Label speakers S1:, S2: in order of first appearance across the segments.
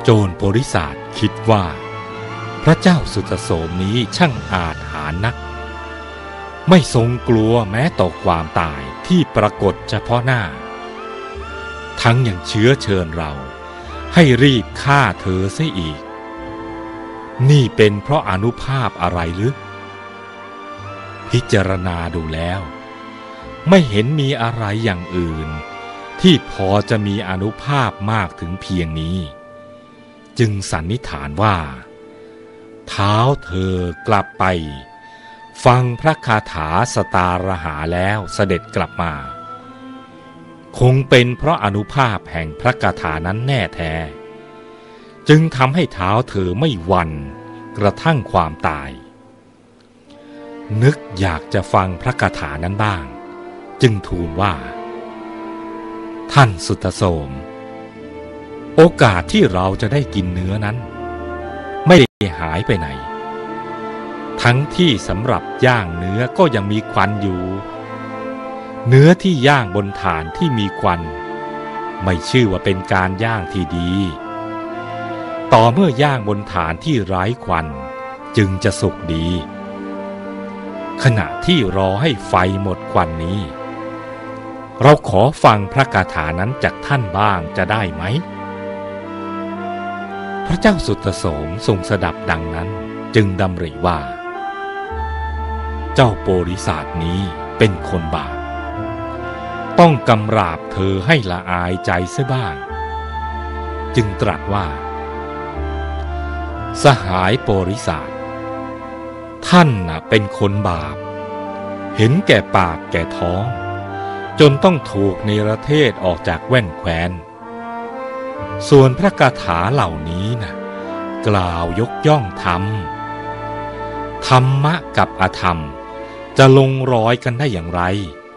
S1: โจรโพธิสัตว์คิดว่าพระเจ้าสุตโสมนี้ช่างอาจหาญนักไม่ทรงกลัวแม้ต่อความตายที่ปรากฏเฉพาะหน้าทั้งยังเชื้อเชิญเราให้รีบฆ่าเธอเสียอีกนี่เป็นเพราะอานุภาพอะไรหรือพิจารณาดูแล้วไม่เห็นมีอะไรอย่างอื่นที่พอจะมีอานุภาพมากถึงเพียงนี้จึงสันนิษฐานว่าเท้าเธอกลับไปฟังพระคาถาสตาระหาแล้วเสด็จกลับมาคงเป็นเพราะอานุภาพแห่งพระคาถานั้นแน่แท้จึงทำให้เท้าเธอไม่หวั่นกระทั่งความตายนึกอยากจะฟังพระคาถานั้นบ้างจึงทูลว่าท่านสุตโสมโอกาสที่เราจะได้กินเนื้อนั้นไม่ได้หายไปไหนทั้งที่สำหรับย่างเนื้อก็ยังมีควันอยู่เนื้อที่ย่างบนถ่านที่มีควันไม่ชื่อว่าเป็นการย่างที่ดีต่อเมื่อย่างบนถ่านที่ไร้ควันจึงจะสุกดีขณะที่รอให้ไฟหมดควันนี้เราขอฟังพระคาถานั้นจากท่านบ้างจะได้ไหมพระเจ้าสุตโสมทรงสดับดังนั้นจึงดำริว่าเจ้าโพธิสัตว์นี้เป็นคนบาปต้องกำราบเธอให้ละอายใจเสียบ้างจึงตรัสว่าสหายโพธิสัตว์ท่านน่ะเป็นคนบาปเห็นแก่ปากแก่ท้องจนต้องถูกเนรเทศออกจากแว่นแคว้นส่วนพระคาถาเหล่านี้น่ะกล่าวยกย่องธรรมธรรมะกับอธรรมจะลงรอยกันได้อย่างไร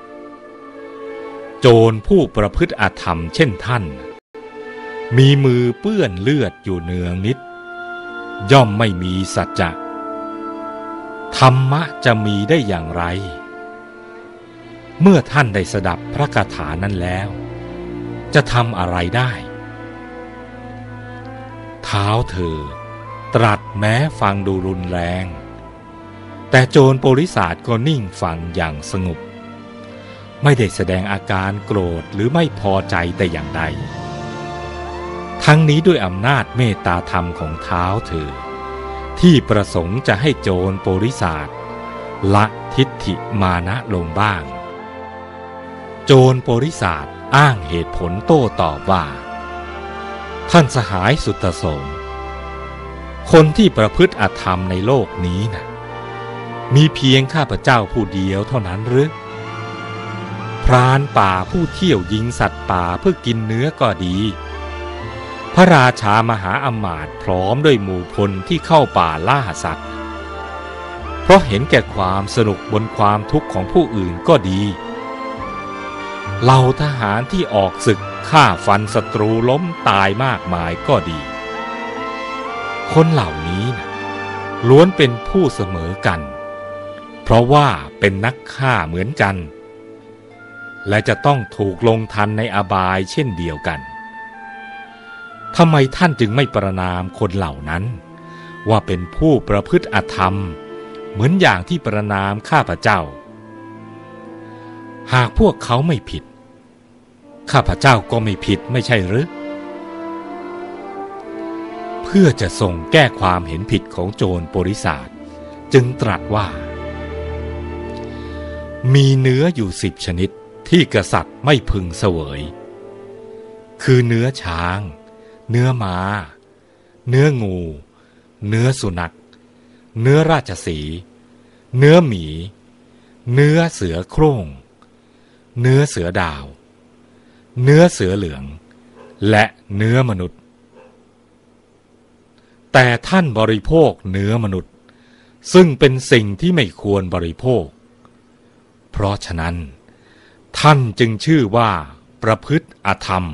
S1: โจรผู้ประพฤติอธรรมเช่นท่านมีมือเปื้อนเลือดอยู่เนืองนิดย่อมไม่มีสัจจะธรรมะจะมีได้อย่างไรเมื่อท่านได้สดับพระคาถานั้นแล้วจะทำอะไรได้เท้าเธอตรัสแม้ฟังดูรุนแรงแต่โจรโพธิสัตว์ก็นิ่งฟังอย่างสงบไม่ได้แสดงอาการโกรธหรือไม่พอใจแต่อย่างใดทั้งนี้ด้วยอำนาจเมตตาธรรมของเท้าเธอที่ประสงค์จะให้โจรโพธิสัตว์ละทิฏฐิมานะลงบ้างโจรโพธิสัตว์อ้างเหตุผลโต้ตอบว่าท่านสหายสุตโสมคนที่ประพฤติอธรรมในโลกนี้น่ะมีเพียงข้าพเจ้าผู้เดียวเท่านั้นหรือพรานป่าผู้เที่ยวยิงสัตว์ป่าเพื่อกินเนื้อก็ดีพระราชามหาอมาตย์พร้อมด้วยหมู่พลที่เข้าป่าล่าสัตว์เพราะเห็นแก่ความสนุกบนความทุกข์ของผู้อื่นก็ดีเหล่าทหารที่ออกศึกฆ่าฟันศัตรูล้มตายมากมายก็ดีคนเหล่านี้นะล้วนเป็นผู้เสมอกันเพราะว่าเป็นนักฆ่าเหมือนกันและจะต้องถูกลงทันในอบายเช่นเดียวกันทำไมท่านจึงไม่ประณามคนเหล่านั้นว่าเป็นผู้ประพฤติอธรรมเหมือนอย่างที่ประณามข้าพเจ้าหากพวกเขาไม่ผิดข้าพเจ้าก็ไม่ผิดไม่ใช่หรือเพื่อจะทรงแก้ความเห็นผิดของโจรโพธิสัตว์จึงตรัสว่ามีเนื้ออยู่10 ชนิดที่กษัตริย์ไม่พึงเสวยคือเนื้อช้างเนื้อม้าเนื้องูเนื้อสุนัขเนื้อราชสีห์เนื้อหมีเนื้อเสือโคร่งเนื้อเสือดาวเนื้อเสือเหลืองและเนื้อมนุษย์แต่ท่านบริโภคเนื้อมนุษย์ซึ่งเป็นสิ่งที่ไม่ควรบริโภคเพราะฉะนั้นท่านจึงชื่อว่าประพฤติอธรรม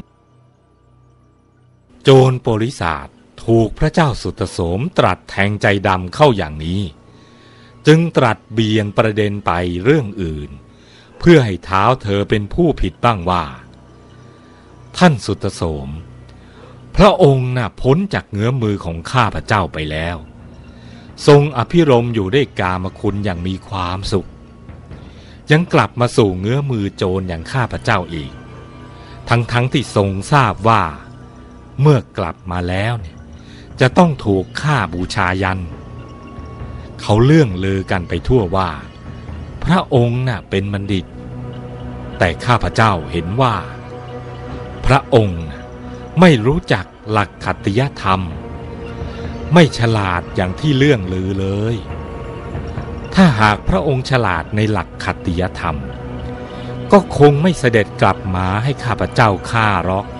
S1: โจรโพธิสัตว์ถูกพระเจ้าสุตโสมตรัสแทงใจดำเข้าอย่างนี้จึงตรัสเบี่ยงประเด็นไปเรื่องอื่นเพื่อให้เท้าเธอเป็นผู้ผิดบ้างว่าท่านสุตโสมพระองค์น่ะพ้นจากเงื้อมือของข้าพเจ้าไปแล้วทรงอภิรมย์อยู่ด้วยกามคุณอย่างมีความสุขยังกลับมาสู่เงื้อมือโจรอย่างข้าพเจ้าอีกทั้งที่ทรงทราบว่าเมื่อกลับมาแล้วเนี่ยจะต้องถูกฆ่าบูชายันเขาเลื่องลือกันไปทั่วว่าพระองค์น่ะเป็นบัณฑิตแต่ข้าพเจ้าเห็นว่าพระองค์ไม่รู้จักหลักขัตติยธรรมไม่ฉลาดอย่างที่เลื่องลือเลยถ้าหากพระองค์ฉลาดในหลักขัตติยธรรมก็คงไม่เสด็จกลับมาให้ข้าพเจ้าฆ่าหรอก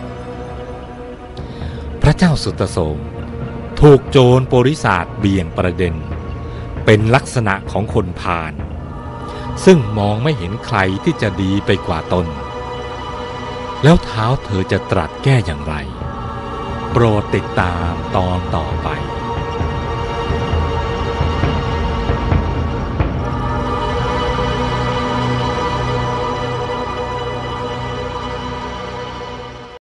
S1: พระเจ้าสุตโสมถูกโจรโปริศาสเบี่ยงประเด็นเป็นลักษณะของคนพาลซึ่งมองไม่เห็นใครที่จะดีไปกว่าตนแล้วเท้าเธอจะตรัสแก้อย่างไรโปรดติดตามตอนต่อไป